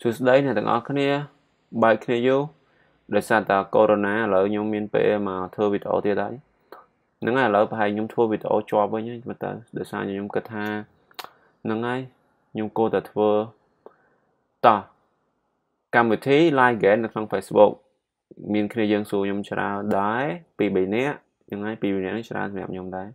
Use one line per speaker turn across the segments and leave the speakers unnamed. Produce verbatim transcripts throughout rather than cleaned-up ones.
Sụt đấy này tầng ở kia bài kia vô để sao ta corona lỡ nhung miền Tây mà thưa video thì đấy nâng ai lỡ phải nhung thua video cho với nhá mà ta để sao nhung kết ha nâng ai nhung cô ta thua ta cam vị trí like ghé ở trong Facebook miền kia dân số nhung chả đấy bị bị nè nhưng ai bị bị nè chả mẹ nhung đấy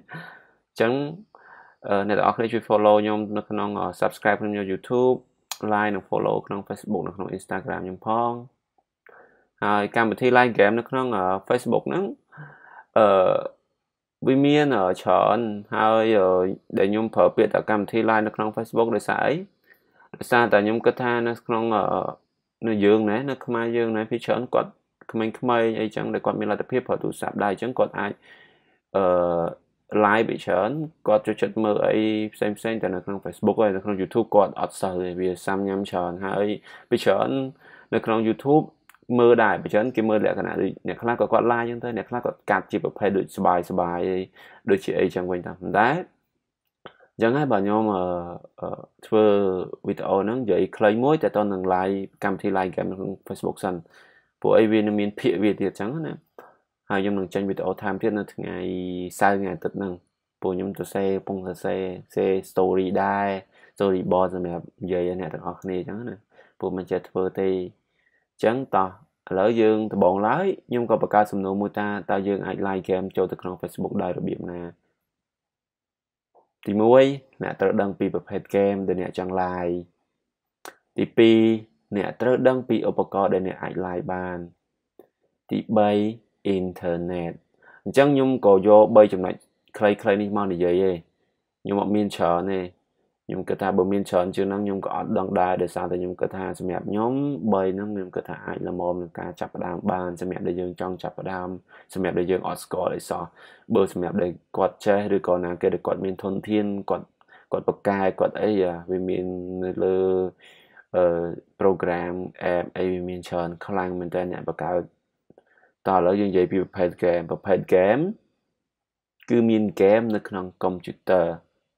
chẳng này đó khi follow nhung nó không subscribe trong YouTube like និង follow ក្នុង Facebook នៅក្នុង Instagram ខ្ញុំផងហើយកម្មវិធី live game នៅក្នុង Facebook ហ្នឹងអឺវាមានច្រើនហើយដែលខ្ញុំប្រើពាក្យថាកម្មវិធី live នៅក្នុង Facebook ដោយសារអីដោយសារតែខ្ញុំគិតថានៅក្នុងនៅយើងណែនៅខ្មែរយើងណែពីច្រើនគាត់ក្មេងៗអីចឹងដែលគាត់មានលទ្ធភាពប្រើទូរស័ព្ទដៃអញ្ចឹងគាត់អាចអឺ live bịច្រើនគាត់ចូលចិត្តមើលអីផ្សេងផ្សេងតែនៅក្នុង Facebook ហើយនៅក្នុង YouTube គាត់អត់សូវវាសាំញ៉ាំច្រើនហើយពីច្រើននៅក្នុង YouTube មើលដែរពីច្រើនគេមើលលក្ខណៈដូចអ្នកខ្លះក៏គាត់ live អញ្ចឹងទៅអ្នកខ្លះគាត់កាត់ជាប្រភេទដូចសบายសบายអីដូចជាអីចឹងវិញតាប៉ុន្តែអញ្ចឹងហើយបើខ្ញុំធ្វើវីដេអូហ្នឹងនិយាយខ្លីមួយតែតនឹង live កម្មវិធី live game នៅក្នុង Facebook សិនព្រោះអីវាមានភាគវាទៀតអញ្ចឹងណាហើយខ្ញុំនឹងចេញវីដេអូថែមទៀតនៅថ្ងៃសៅរ៍ថ្ងៃអាទិត្យហ្នឹងព្រោះខ្ញុំទៅសេពងទៅសេសេ story ដែរ storyboard សម្រាប់និយាយឲ្យអ្នកទាំងអស់គ្នាអញ្ចឹងណាព្រោះមិនចេះធ្វើទេអញ្ចឹងតោះឥឡូវយើងដំបូងឡើយខ្ញុំក៏បង្កើតសំណួរមួយថាតើយើងអាច live game ចូលទៅក្នុង Facebook ដោយរបៀបណាទីមួយអ្នកត្រូវដឹងពីប្រភេទ game ដែលអ្នកចង់ live ទីពីរអ្នកត្រូវដឹងពីឧបករណ៍ដែលអ្នកអាច live បានទីបីinternet អញ្ចឹងខ្ញុំក៏យកបីចំណុចខ្លីៗនេះមកនិយាយឯងខ្ញុំអត់មានច្រើនទេខ្ញុំគិតថាបើមានច្រើនជាងហ្នឹងខ្ញុំក៏អត់ដឹងដែរដោយសារតែខ្ញុំគិតថាសម្រាប់ខ្ញុំបីហ្នឹងខ្ញុំគិតថាអាចល្មមនឹងការចាប់ផ្ដើមបានសម្រាប់ដែលយើងចង់ចាប់ផ្ដើមសម្រាប់ដែលយើងអត់ស្គាល់អីសោះបើសម្រាប់ដែលគាត់ចេះឬក៏ណាគេដែលគាត់មានធនធានគាត់គាត់បកកែគាត់អីវាមាននៅលើអឺ program app អីវាមានច្រើនខ្លាំងមែនតើអ្នកបកកើតតើឥឡូវយើងនិយាយពីប្រភេទ game ប្រភេទ game គឺមាន game នៅក្នុង computer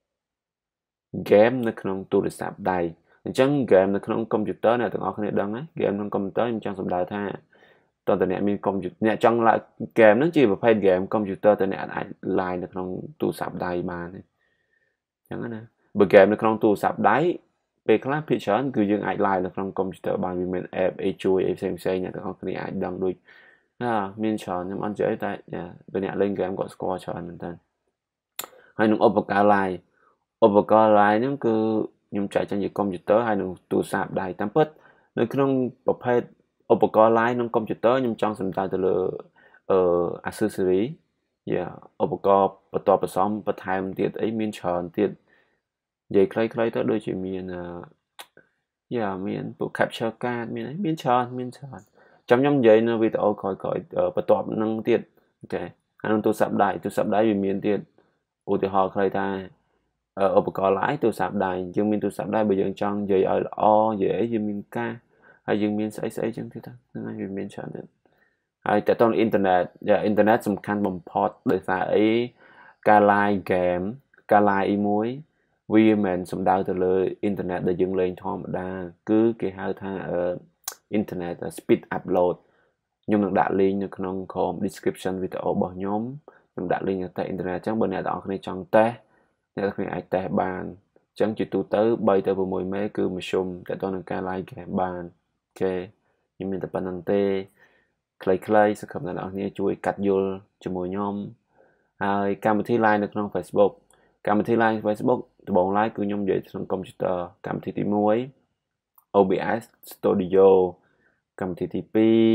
game នៅក្នុងទូរស័ព្ទដៃអញ្ចឹង game នៅក្នុង computer អ្នកទាំងអស់គ្នាដឹងហើយ game ក្នុង computer ខ្ញុំចង់សម្ដៅថាតើតើអ្នកមាន computer អ្នកចង់ live game ហ្នឹងជាប្រភេទ game computer តែអ្នកអាច live នៅក្នុងទូរស័ព្ទដៃបានអញ្ចឹងណាបើ game នៅក្នុងទូរស័ព្ទដៃពេលខ្លះភាគច្រើនគឺយើងអាច live នៅក្នុង computer បានវាមាន app អីជួយអីផ្សេងៗអ្នកទាំងអស់គ្នាអាចដឹងដូចអាមានច្រើនខ្ញុំអត់និយាយតែបើអ្នកលេង game គាត់ស្គាល់ច្រើនមែនតើហើយនឹងឧបករណ៍ live ឧបករណ៍ live ហ្នឹងគឺខ្ញុំចែកចេញជា computer ហើយនឹងទូរស័ព្ទដៃតាមពិតនៅក្នុងប្រភេទឧបករណ៍ live ក្នុង computer ខ្ញុំចង់សំដៅទៅលើអឺ accessory យ៉ាឧបករណ៍បន្តបន្សំបន្ថែមទៀតអីមានច្រើនទៀតនិយាយខ្លីៗទៅដូចជាមានយ៉ាមានពួក capture card មានអីមានច្រើនមានច្រើនចាំខ្ញុំនិយាយនៅវីដេអូក្រោយៗបន្ទាប់នឹងទៀតអូខេហើយនឹងទូរស័ព្ទដៃទូរស័ព្ទដៃវាមានទៀតឧទាហរណ៍ខ្លីថាឧបករណ៍ live ទូរស័ព្ទដៃយើងមានទូរស័ព្ទដៃបើយើងចង់និយាយឲ្យល្អនិយាយអីយើងមានការហើយយើងមានស្អីស្អីចឹងទៀតហ្នឹងហើយវាមានច្រើនទៀតហើយតើតើអ៊ីនធឺណិតយ៉ាអ៊ីនធឺណិតសំខាន់បំផុតដោយសារអីការ live game ការ live អីមួយវាមិនសំដៅទៅលើអ៊ីនធឺណិតដែលយើងលេងធម្មតាគឺគេហៅថាអឺ internet speed upload ខ្ញុំនឹងដាក់ link នៅក្នុងក្រុម description វីដេអូរបស់ខ្ញុំខ្ញុំដាក់ link ទៅ internet អញ្ចឹងបើអ្នកទាំងអស់គ្នាចង់តេស្តអ្នកទាំងអស់គ្នាអាចតេស្តបានអញ្ចឹងជាទូទៅ3ទៅ6មេគឺមធ្យមតែតើនឹងការ live game បានអូខេខ្ញុំមានតែប៉ុណ្្នឹងទេខ្លីៗសង្ឃឹមអ្នកទាំងអស់គ្នាជួយកាត់យល់ជាមួយខ្ញុំហើយកម្មវិធី live នៅក្នុង Facebook កម្មវិធី live Facebook ដំបូង live គឺខ្ញុំនិយាយក្នុង computer កម្មវិធីទីមួយអូ ប៊ី เอส Studio កម្មវិធីទីពីរ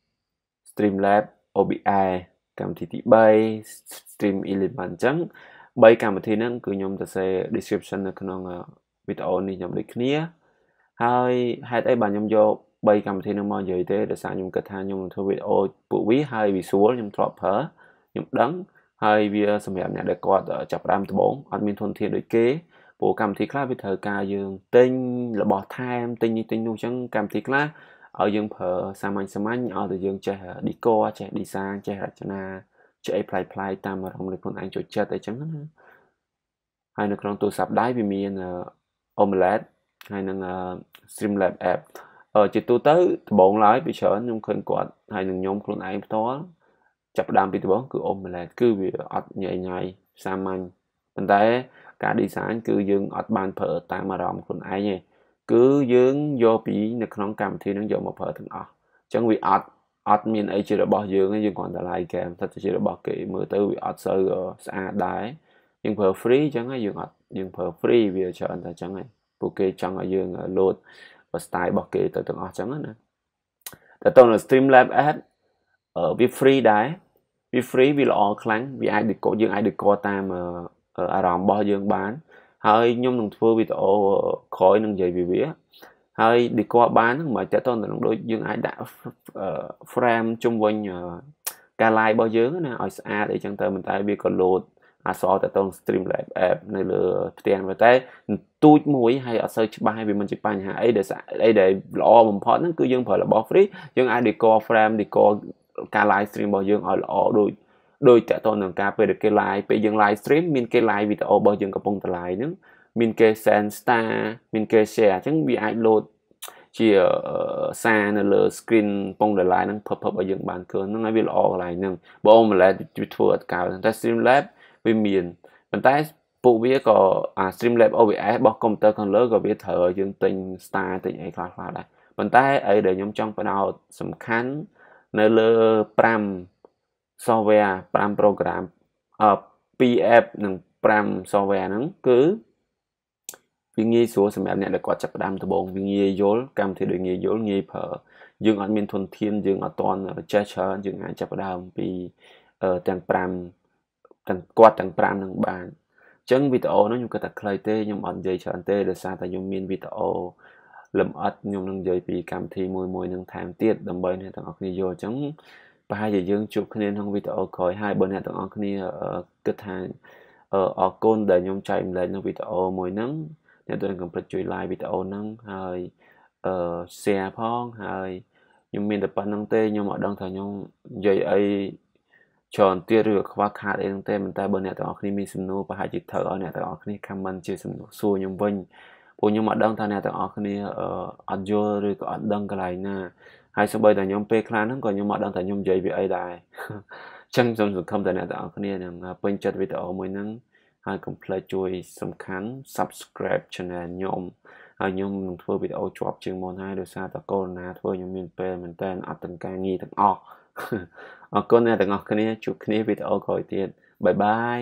Streamlabs អូ บี ไอ កម្មវិធីទីបី Stream Element អញ្ចឹងបីកម្មវិធីហ្នឹងគឺខ្ញុំទៅសេ description នៅក្នុងវីដេអូនេះខ្ញុំដូចគ្នាហើយហេតុអីបានខ្ញុំយកបីកម្មវិធីហ្នឹងមកនិយាយទេដោយសារខ្ញុំគិតថាខ្ញុំនឹងធ្វើវីដេអូពួកវាហើយ visual ខ្ញុំធ្លាប់ប្រើខ្ញុំដឹងហើយវាសម្រាប់អ្នកដែលគាត់ចាប់ផ្ដើមដំបូងអត់មានធនធានដូចគេព្រោះកម្មវិធីខ្លះវាត្រូវការយើងទិញរបស់ថែមទិញនេះទិញនោះអញ្ចឹងកម្មវិធីខ្លះឲ្យយើងប្រើសាមញ្ញសាមញ្ញឲ្យតែយើងចេះ decor ចេះ design ចេះរចនាចេះអីប្លែកៗតាមអារម្មណ៍នៃខ្លួនឯងចូលចិត្តអីចឹងណាហើយនៅក្នុងទូរស័ព្ទដៃវាមាន Omelette hay năng Streamlabs app ở chỉ tu tới bọn lái bị sợ nhưng khơi quạt hay năng nhóm con ai đó chập đam bị bốn cứ ôm là cứ vì ọt nhảy nhảy xa manh mình thấy cả design cứ dương ọt ban phở tại mà rộng con ai nhỉ cứ dương vô bị nó không cầm thì nó vô một phở thằng ọt chẳng vì ọt ọt miền ấy chưa được bỏ dương ấy dương còn là lại kèm thật chưa được bỏ kỹ mới tới vì ọt sơ ở xa đáy nhưng phở free chẳng ấy dương ọt dương phở free vì cho anh ta chẳng ấy ok chẳng ở dương load và style bỏ kỹ tới từng ọt chẳng ấy nèแต่ตอน Streamlabs app ở vì free đấy vì free vìល្អខ្លាំងវាអាចដឹកកយើងអាចដឹកកតាមអារម្មណ៍របស់យើងបានហើយខ្ញុំនឹងធ្វើវីដេអូក្រោយនឹងនិយាយពីវាហើយដឹកកបានហ្នឹងមិនតែតទៅនឹងដូចយើងអាចដាក់ frame ជុំវិញការ live របស់យើងណាឲ្យស្អាតអីចឹងទៅមិនតែវាក៏ load អក្សរទៅទៅ Streamlabs app នៅលើផ្ទាំងតែទូចមួយហើយអត់សូវច្បាស់ហើយវាមិនជាបញ្ហាអីដែលអីដែលល្អបំផុតហ្នឹងគឺយើងប្រើរបស់ free យើងអាច decor frame decor ការ live stream របស់យើងឲ្យល្អដូចដូចតទៅនឹងការពេលគេ live ពេលយើង live stream មានគេ live វីដេអូរបស់យើងកំពុងតែ live ហ្នឹងមានគេ send star មានគេ share អញ្ចឹងវាអាច load ជាសារនៅលើ screen កំពុងតែ live ហ្នឹង pop up ឲ្យយើងបានឃើញហ្នឹងហើយវាល្អកន្លែងហ្នឹងបងម្លែវាធ្វើអត់កើតតែ Streamlabs វាមានប៉ុន្តែពួកវាក៏អា Streamlabs អូ ប៊ី เอส របស់ computer ខាងលើក៏វាត្រូវឲ្យយើងទិញ star ទិញអីខ្លះៗដែរប៉ុន្តែអីដែលខ្ញុំចង់ផ្ដោតសំខាន់នៅលើ5 software 5 program អឺ2 app និង5 software ហ្នឹងគឺវាងាយស្រួលសម្រាប់អ្នកដែលគាត់ចាប់ផ្ដើមដំបូងវាងាយយល់កម្មវិធីដូចងាយយល់ងាយប្រើយើងអត់មានធនធានយើងអត់ទាន់ចេះច្រើនយើងអាចចាប់ផ្ដើមពីទាំង5ទាំងគាត់ទាំង5ហ្នឹងបានអញ្ចឹងវីដេអូហ្នឹងខ្ញុំគិតថាខ្លីទេខ្ញុំអត់និយាយច្រើនទេដោយសារតែខ្ញុំមានវីដេអូលម្អិតខ្ញុំនឹងនិយាយពីកម្មវិធីមួយមួយនឹងថែមទៀតដើម្បីអ្នកទាំងអស់គ្នាយល់អញ្ចឹងប្រហែលជាយើងជួបគ្នាក្នុងវីដេអូក្រោយហើយបើអ្នកទាំងអស់គ្នាគិតថាអរគុណដែលខ្ញុំចែកម្លែកនៅវីដេអូមួយហ្នឹងអ្នកទាំងកុំភ្លេចជួយ like វីដេអូហ្នឹងហើយអឺ share ផងហើយខ្ញុំមានតែប៉ុណ្្នឹងទេខ្ញុំអត់ដឹងថាខ្ញុំនិយាយអីច្រើនទៀតឬខ្វះខាតអីហ្នឹងទេប៉ុន្តែបើអ្នកទាំងអស់គ្នាមានសំណួរប្រហែលជាត្រូវឲ្យអ្នកទាំងអស់គ្នា comment ជាសំណួរសួរខ្ញុំវិញព្រោះខ្ញុំអត់ដឹងថាអ្នកទាំងអស់គ្នាអត់យល់ឬក៏អត់ដឹងកន្លែងណាហើយសូម្បីតែខ្ញុំពេលខ្លះហ្នឹងក៏ខ្ញុំអត់ដឹងថាខ្ញុំនិយាយពីអីដែរអញ្ចឹងសូមសង្ឃឹមថាអ្នកទាំងអស់គ្នានឹងពេញចិត្តវីដេអូមួយហ្នឹងហើយកុំភ្លេចជួយសំខាន់ subscribe channel ខ្ញុំហើយខ្ញុំនឹងធ្វើវីដេអូជាប់ជាងមុនហើយដោយសារតែកូវីដ ធ្វើខ្ញុំមានពេលមែនតើអត់ទាំងការងារទាំងអស់អរគុណអ្នកទាំងអស់គ្នាជួបគ្នាវីដេអូក្រោយទៀតបាយបាយ